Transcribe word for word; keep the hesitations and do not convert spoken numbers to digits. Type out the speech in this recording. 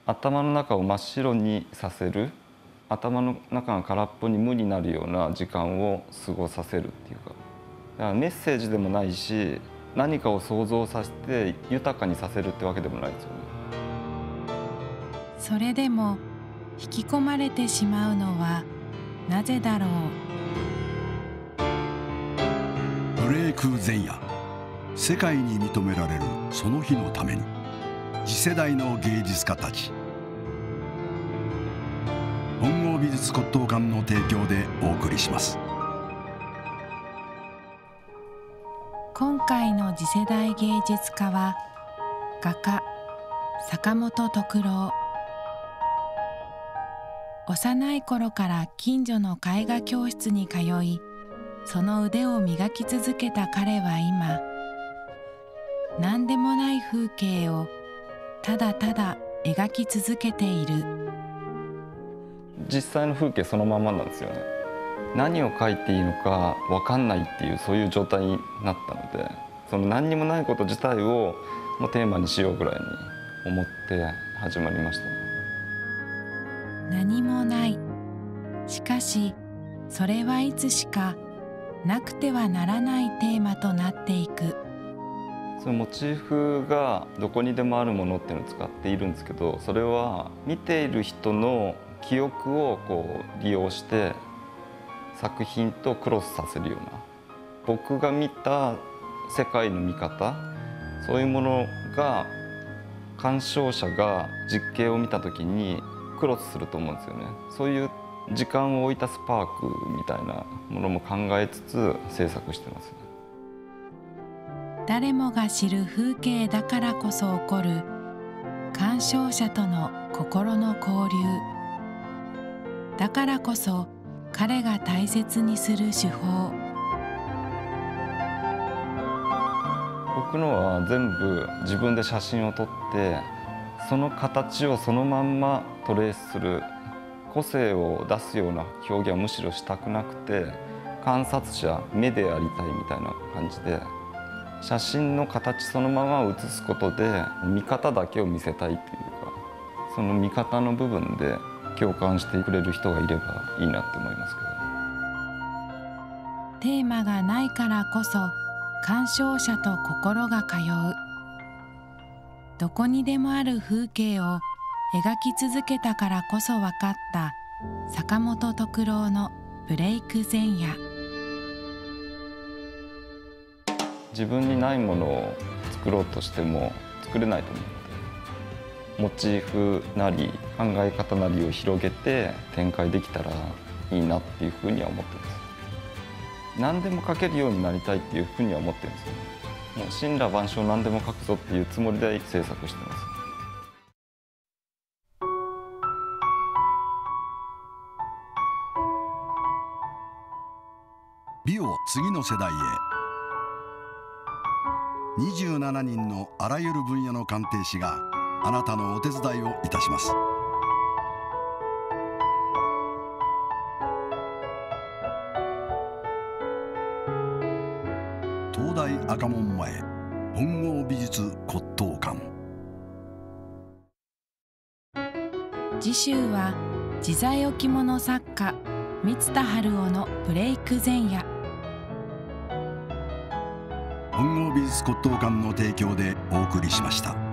頭の中を真っ白にさせる、頭の中が空っぽに無になるような時間を過ごさせるっていうか、だからメッセージでもないし、何かを想像させて豊かにさせるってわけでもないですよね。 それでも引き込まれてしまうのはなぜだろう。 ブレイク前夜、世界に認められるその日のために、次世代の芸術家たち。本郷美術骨董館の提供でお送りします。 今回の次世代芸術家は画家坂本徳郎。幼い頃から近所の絵画教室に通い、その腕を磨き続けた彼は今、何でもない風景をただただ描き続けている。 実際の風景そのままなんですよね。何を描いていいのか分かんないっていう、そういう状態になったので、その何にもないこと自体をもうテーマにしようぐらいに思って始まりましたね。 何もない。しかしそれはいつしかなくてはならないテーマとなっていく。 そのモチーフがどこにでもあるものっていうのを使っているんですけど、それは見ている人の記憶をこう利用して作品とクロスさせるような、僕が見た世界の見方、そういうものが鑑賞者が実景を見た時にクロスすると思うんですよね。そういう時間を置いたスパークみたいなものも考えつつ制作してますね。 誰もが知る風景だからこそ起こる鑑賞者との心の交流。だからこそ彼が大切にする手法。 僕のは全部自分で写真を撮って、その形をそのまんまトレースする、個性を出すような表現はむしろしたくなくて、観察者、目でありたいみたいな感じで、写真の形そのまま写すことで見方だけを見せたいというか、その見方の部分で共感してくれる人がいればいいなって思いますけど。 テーマがないからこそ鑑賞者と心が通う。どこにでもある風景を描き続けたからこそ分かった坂本徳郎のブレイク前夜。 自分にないものを作ろうとしても作れないと思うので、モチーフなり考え方なりを広げて展開できたらいいなっていうふうには思ってます。何でも描けるようになりたいっていうふうには思ってるんですよね。もう森羅万象何でも描くぞっていうつもりで制作してます。 美を次の世代へ。にじゅうななにんのあらゆる分野の鑑定士があなたのお手伝いをいたします。東大赤門前本郷美術骨董館。 次週は自在置物作家満田晴夫のブレイク前夜。 本郷美術骨董館の提供でお送りしました。